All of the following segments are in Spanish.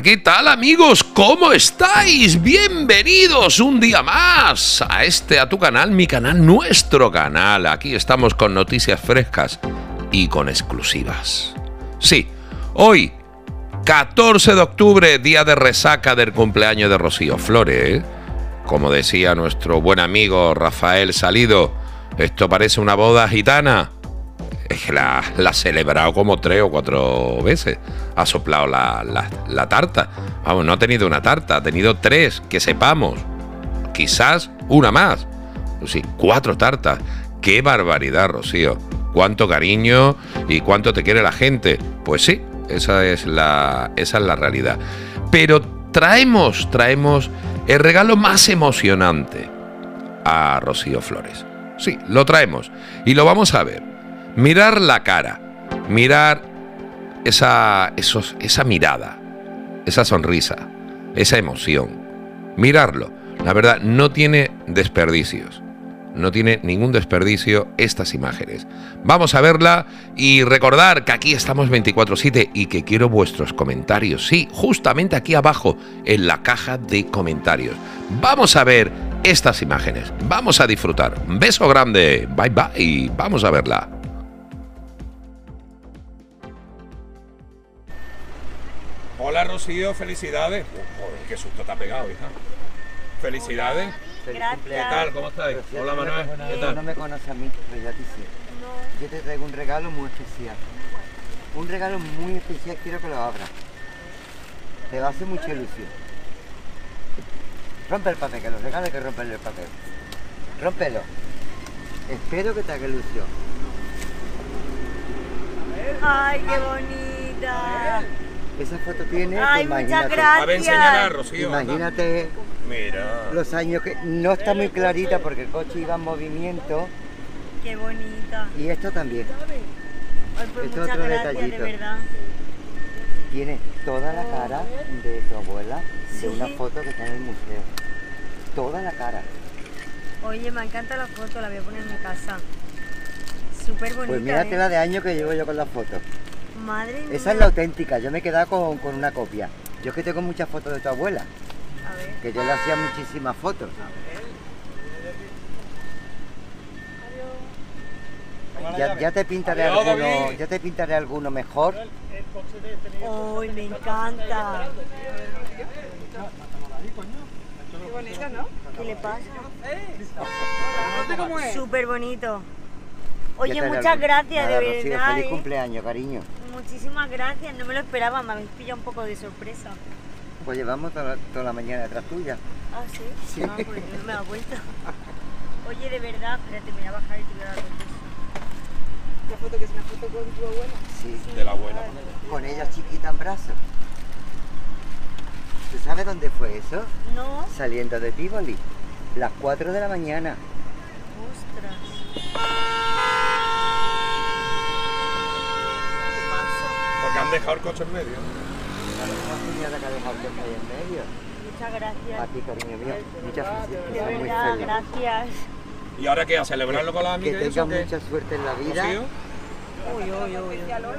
¿qué tal amigos? ¿Cómo estáis? Bienvenidos un día más a tu canal, mi canal, nuestro canal. Aquí estamos con noticias frescas y con exclusivas. Sí, hoy, 14 de octubre, día de resaca del cumpleaños de Rocío Flores. Como decía nuestro buen amigo Rafael Salido, esto parece una boda gitana. Es que la ha celebrado como 3 o 4 veces. Ha soplado la tarta. Vamos, no ha tenido una tarta, ha tenido 3, que sepamos. Quizás una más. Pues sí, 4 tartas. ¡Qué barbaridad, Rocío! Cuánto cariño y cuánto te quiere la gente. Pues sí, esa es la realidad. Pero traemos el regalo más emocionante a Rocío Flores. Sí, lo traemos y lo vamos a ver. Mirar la cara, mirar esa mirada, esa sonrisa, esa emoción. Mirarlo. La verdad, no tiene desperdicios. No tiene ningún desperdicio estas imágenes. Vamos a verla y recordar que aquí estamos 24/7 y que quiero vuestros comentarios. Sí, justamente aquí abajo en la caja de comentarios. Vamos a ver estas imágenes. Vamos a disfrutar. Un beso grande. Bye bye. Vamos a verla. Hola Rocío, felicidades. Joder, qué susto te ha pegado, hija. Felicidades. Gracias. ¿Qué tal? ¿Cómo estáis? Hola Manuel. ¿Qué tal? No me conoces a mí, pero ya te sé. No. Yo te traigo un regalo muy especial. Un regalo muy especial, quiero que lo abras. Te va a hacer mucha ilusión. Rompe el papel, que los regalos hay que romperle el papel. Rómpelo. Espero que te haga ilusión. Ay, qué bonita. Esa foto tiene, Ay, pues muchas imagínate. gracias. A ver, enséñala, Rocío. Imagínate Mira. los años que no está muy clarita porque el coche iba en movimiento Qué bonita. y esto también. Ay, pues Esto muchas otro gracias, detallito. de verdad. Tiene toda la cara de tu abuela de Sí. una foto que está en el museo. Toda la cara. Oye, me encanta la foto, la voy a poner en mi casa. Súper bonita. Pues mírate la de años que llevo yo con la foto. Madre mía. Esa es la auténtica, yo me he quedado con una copia. Yo es que tengo muchas fotos de tu abuela, A ver. que yo le hacía muchísimas fotos. Ya te pintaré Adiós, alguno, David. ya te pintaré alguno mejor. Ay, me encanta. Qué bonita, ¿no? ¿Qué le pasa? ¿Cómo es? Súper bonito. Ya Oye, te haré muchas alguno. gracias, Nada, de Rocío, verdad. feliz cumpleaños, cariño. Muchísimas gracias, no me lo esperaba, me habéis pillado un poco de sorpresa. Pues llevamos toda la mañana detrás tuya. Ah, ¿sí? Sí. Ah, pues no me da vuelta. Oye, de verdad, espérate, me voy a bajar y te voy a dar un beso. La foto que es una foto con tu abuela. Sí, De la abuela. con ella chiquita en brazos. ¿Tú sabes dónde fue eso? No, Saliendo de Tivoli, las 4 de la mañana. ostras. ¿Qué pasa? Porque han dejado el coche en medio. Una señora que ha dejado que está ahí en medio. Muchas gracias. A ti, cariño mío, muchas felicidades, que De seas muy verdad, feliz. gracias. ¿Y ahora qué? ¿A celebrarlo con las Que amigas y eso? tengas ¿Qué? mucha suerte en la vida. ¿Rocío? Uy, uy, uy.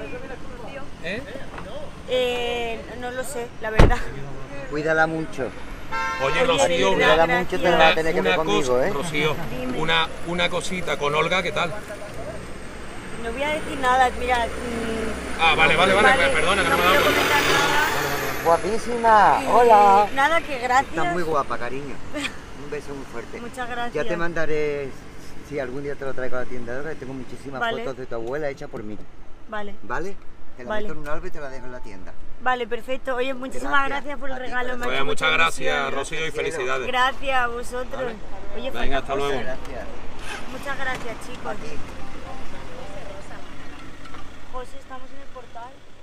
¿Eh? No lo sé, la verdad. Cuídala mucho. Oye, Oye, Rocío, de una, verdad, Cuídala mucho, te la vas a tener que ver una conmigo, cosa, ¿eh? Rocío, Dime. una cosita con Olga, ¿qué tal? No voy a decir nada, mira. Ah, vale, perdona, que no me ha quiero dado cuenta. comentar nada. Guapísima, Y hola. Nada, que gracias. Estás muy guapa, cariño. Un beso muy fuerte. Muchas gracias. Ya te mandaré, si algún día te lo traigo a la tienda de ahora, tengo muchísimas Vale. fotos de tu abuela hechas por mí. Vale, ¿Vale? Te la Vale. meto en un álbum y te la dejo en la tienda. vale, perfecto. Oye, muchísimas Gracias. gracias por el A ti, regalo. me ha Oye, hecho muchas mucha gracias, ilusión. Rocío, y felicidades. Gracias a vosotros. Vale. Oye, Venga, falta hasta cosa. luego. Gracias. Muchas gracias, chicos. A ti. José, estamos en el portal.